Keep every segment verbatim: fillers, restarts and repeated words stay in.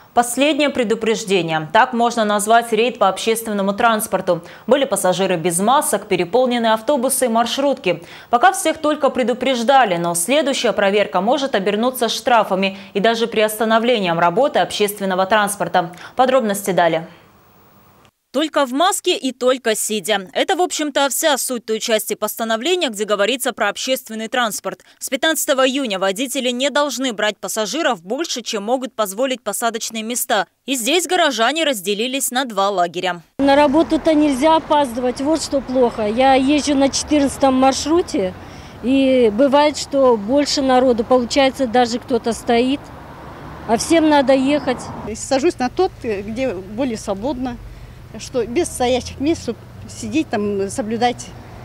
Последнее предупреждение. Так можно назвать рейд по общественному транспорту. Были пассажиры без масок, переполненные автобусы и маршрутки. Пока всех только предупреждали, но следующая проверка может обернуться штрафами и даже приостановлением работы общественного транспорта. Подробности далее. Только в маске и только сидя. Это, в общем-то, вся суть той части постановления, где говорится про общественный транспорт. С пятнадцатого июня водители не должны брать пассажиров больше, чем могут позволить посадочные места. И здесь горожане разделились на два лагеря. На работу-то нельзя опаздывать, вот что плохо. Я езжу на четырнадцатом маршруте, и бывает, что больше народу. Получается, даже кто-то стоит, а всем надо ехать. Сажусь на тот, где более свободно. Что без стоячих мест, чтобы сидеть там, соблюдать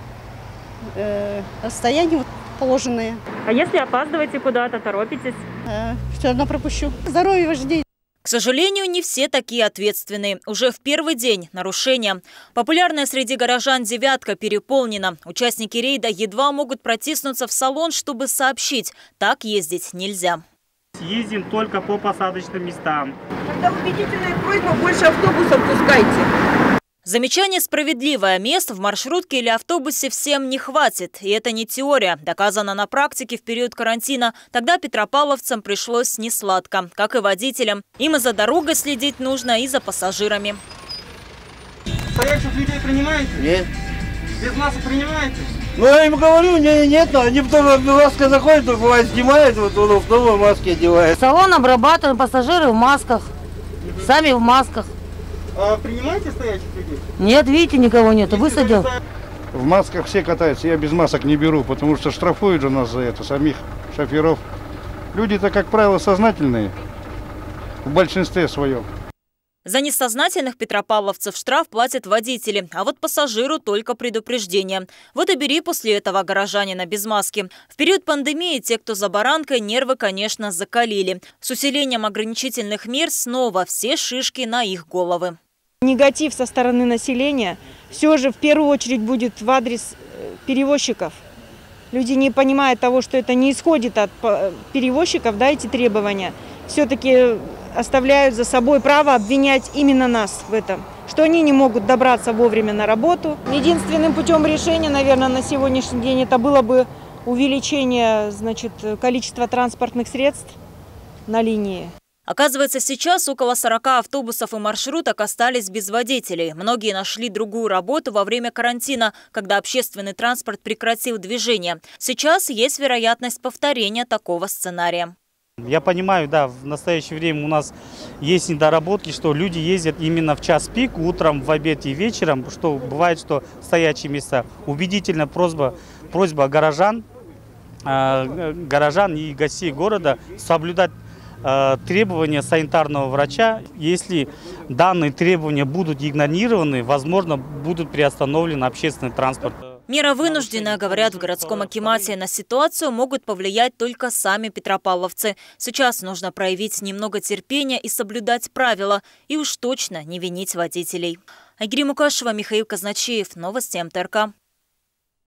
э, расстояние вот, положенное. А если опаздываете куда-то, торопитесь? Э, все равно пропущу. Здоровье вождей. К сожалению, не все такие ответственные. Уже в первый день нарушения. Популярная среди горожан «девятка» переполнена. Участники рейда едва могут протиснуться в салон, чтобы сообщить. Так ездить нельзя. Ездим только по посадочным местам. Тогда убедительная просьба: больше автобусов пускайте. Замечание справедливое. Мест в маршрутке или автобусе всем не хватит. И это не теория. Доказано на практике в период карантина. Тогда петропавловцам пришлось несладко, как и водителям. Им и за дорогой следить нужно, и за пассажирами. Стоящих людей принимаете? Нет. Без масок принимаете? Ну, я им говорю, не, нет, но они потом маска заходят, то бывает снимают, вот он в новые маски одевает. Салон обрабатываем, пассажиры в масках, сами в масках. А принимаете стоящих людей? Нет, видите, никого нет, высадил. В масках все катаются, я без масок не беру, потому что штрафуют же нас за это, самих шоферов. Люди-то, как правило, сознательные, в большинстве своем. За несознательных петропавловцев штраф платят водители, а вот пассажиру только предупреждение. Вот и бери после этого горожанина без маски. В период пандемии те, кто за баранкой, нервы, конечно, закалили. С усилением ограничительных мер снова все шишки на их головы. Негатив со стороны населения все же в первую очередь будет в адрес перевозчиков. Люди не понимают того, что это не исходит от перевозчиков, да, эти требования. Все-таки оставляют за собой право обвинять именно нас в этом, что они не могут добраться вовремя на работу. Единственным путем решения, наверное, на сегодняшний день это было бы увеличение, значит, количества транспортных средств на линии. Оказывается, сейчас около сорока автобусов и маршруток остались без водителей. Многие нашли другую работу во время карантина, когда общественный транспорт прекратил движение. Сейчас есть вероятность повторения такого сценария. Я понимаю, да, в настоящее время у нас есть недоработки, что люди ездят именно в час пик, утром, в обед и вечером, что бывает, что стоячие места. Убедительная просьба, просьба горожан, э, горожан и гостей города соблюдать э, требования санитарного врача. Если данные требования будут игнорированы, возможно, будут приостановлены общественный транспорт. Мера вынужденная, говорят в городском акимате. На ситуацию могут повлиять только сами петропавловцы. Сейчас нужно проявить немного терпения и соблюдать правила. И уж точно не винить водителей. Айгерим Мукашева, Михаил Казначеев. Новости МТРК.